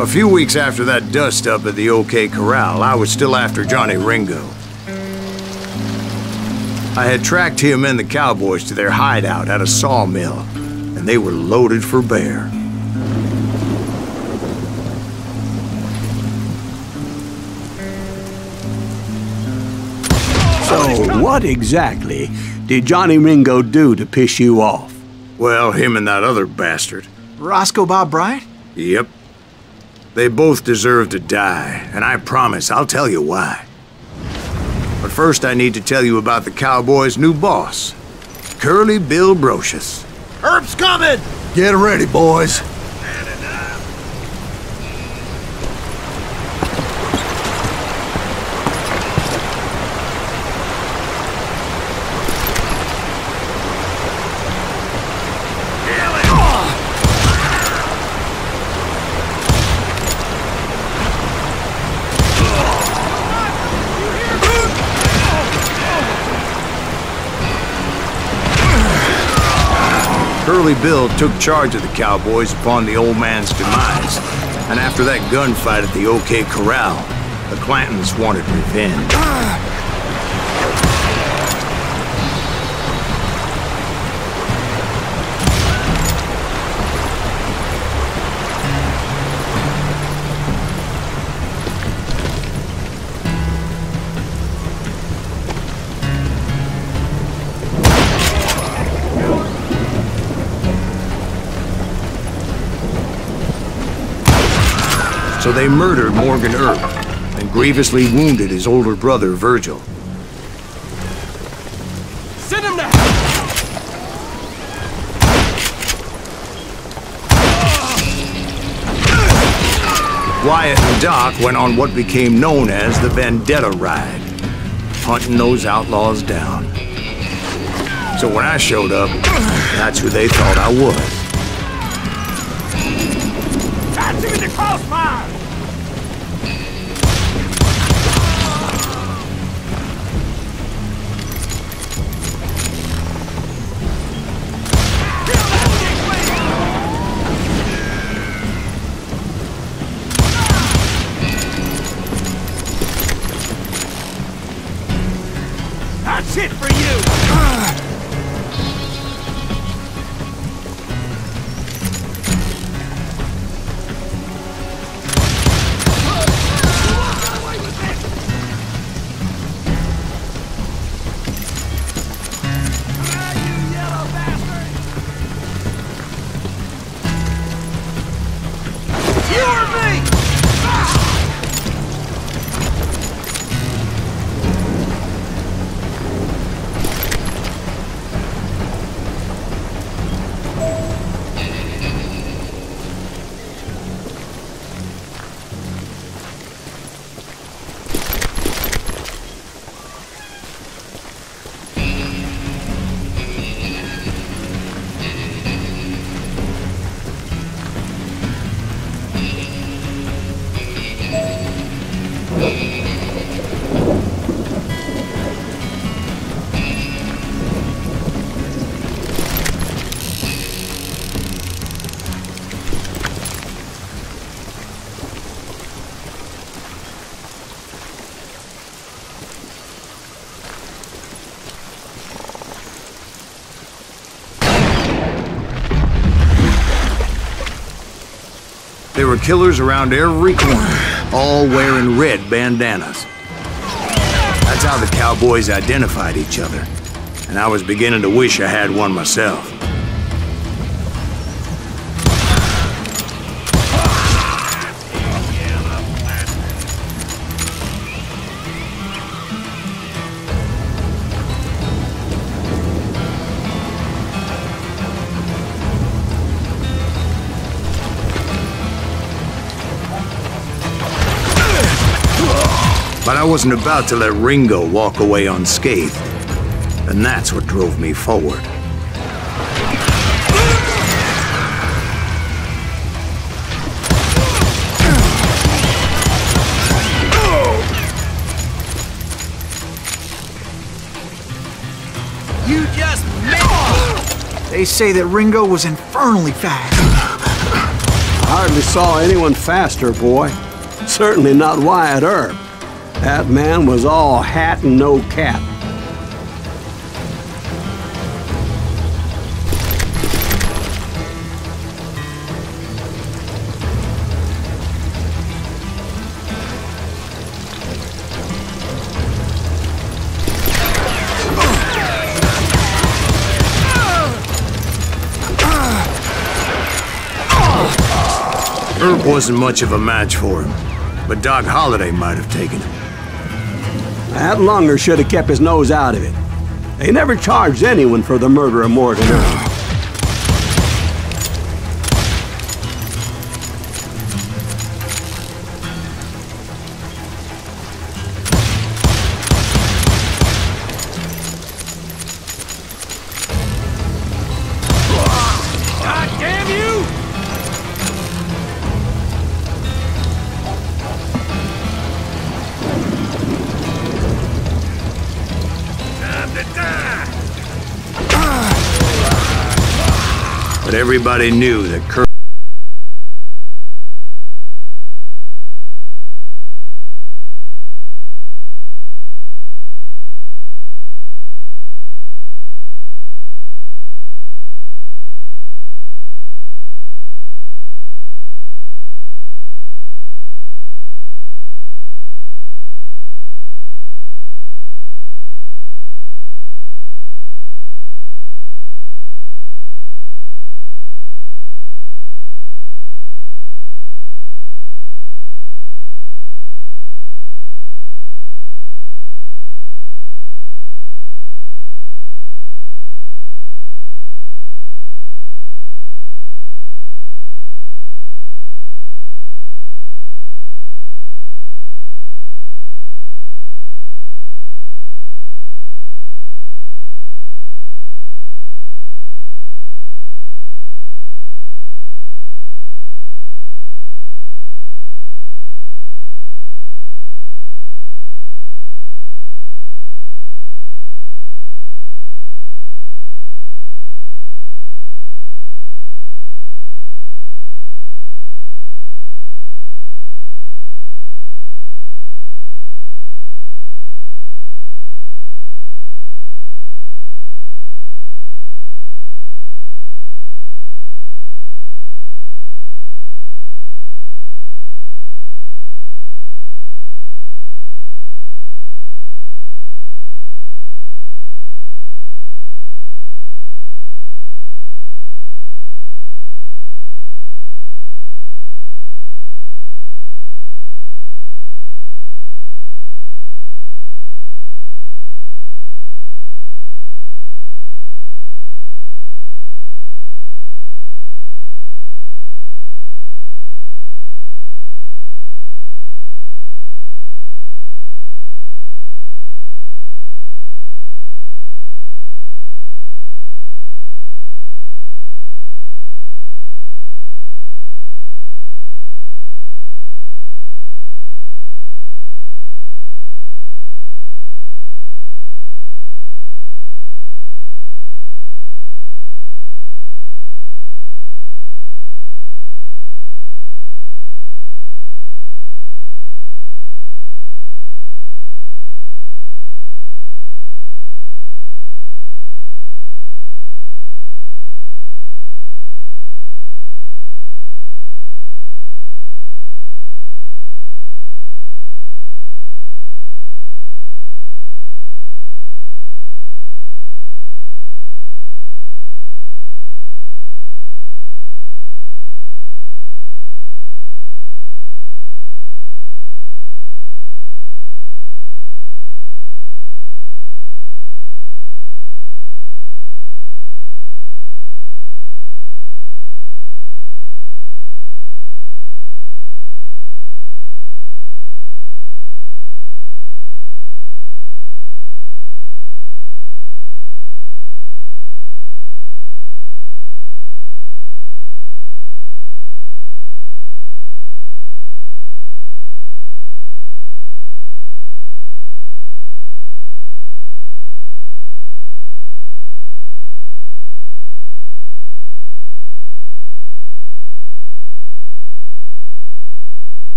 A few weeks after that dust-up at the OK Corral, I was still after Johnny Ringo. I had tracked him and the cowboys to their hideout at a sawmill, and they were loaded for bear. So, what exactly did Johnny Ringo do to piss you off? Well, him and that other bastard. Roscoe Bob Bryant? Yep. They both deserve to die, and I promise I'll tell you why. But first I need to tell you about the Cowboys' new boss, Curly Bill Brocious. Herb's coming! Get ready, boys. Curly Bill took charge of the Cowboys upon the old man's demise, and after that gunfight at the OK Corral, the Clantons wanted revenge. So they murdered Morgan Earp and grievously wounded his older brother, Virgil. Send him to Wyatt and Doc went on what became known as the Vendetta Ride, hunting those outlaws down. So when I showed up, that's who they thought I was. Got you in the crossfire! That's it for you! There were killers around every corner, all wearing red bandanas. That's how the Cowboys identified each other, and I was beginning to wish I had one myself. But I wasn't about to let Ringo walk away unscathed, and that's what drove me forward. You just missed! They say that Ringo was infernally fast. hardly saw anyone faster, boy. Certainly not Wyatt Earp. That man was all hat and no cap. Earp wasn't much of a match for him, but Doc Holliday might have taken him. That Lunger should have kept his nose out of it. They never charged anyone for the murder of Morgan Earp. God damn you! Time to die! But everybody knew that Kirk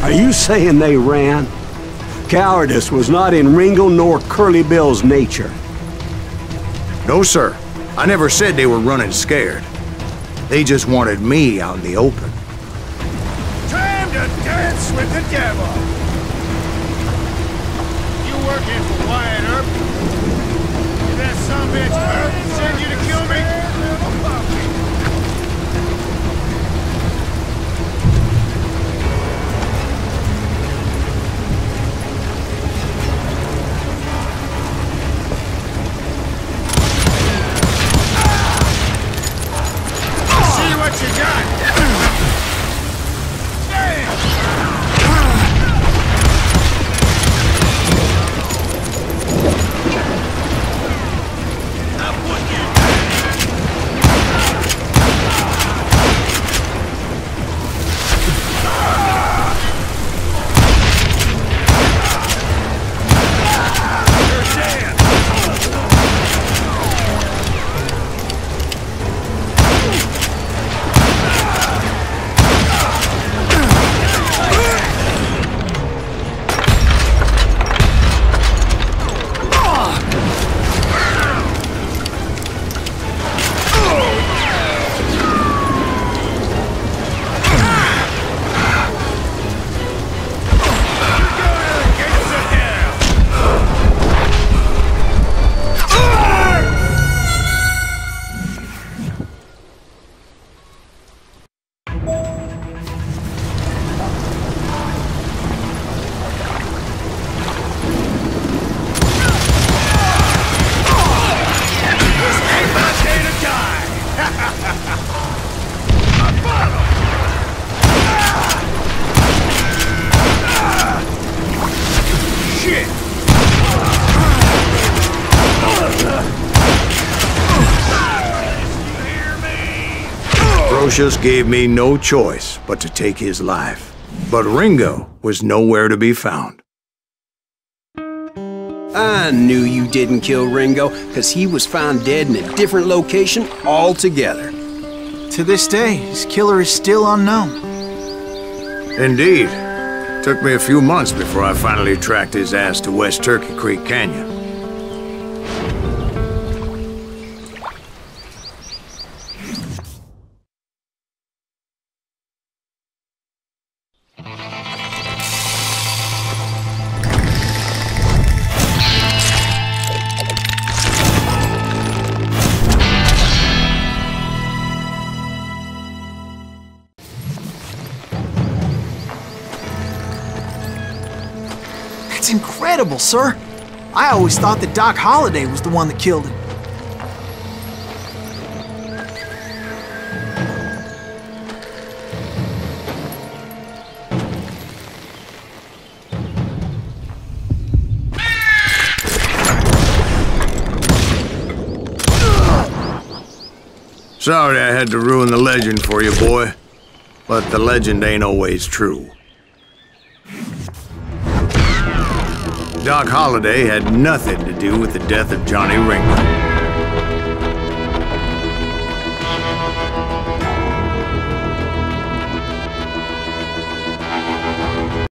Are you saying they ran? Cowardice was not in Ringo nor Curly Bill's nature. No, sir. I never said they were running scared. They just wanted me out in the open. Time to dance with the devil! You working for Wyatt Earp? Did that sumbitch Earp send you to kill me? See what you got! Brocius gave me no choice but to take his life. But Ringo was nowhere to be found. I knew you didn't kill Ringo, because he was found dead in a different location altogether. To this day, his killer is still unknown. Indeed. Took me a few months before I finally tracked his ass to West Turkey Creek Canyon. That's incredible, sir. I always thought that Doc Holliday was the one that killed him. Sorry I had to ruin the legend for you, boy. But the legend ain't always true. Doc Holliday had nothing to do with the death of Johnny Ringo.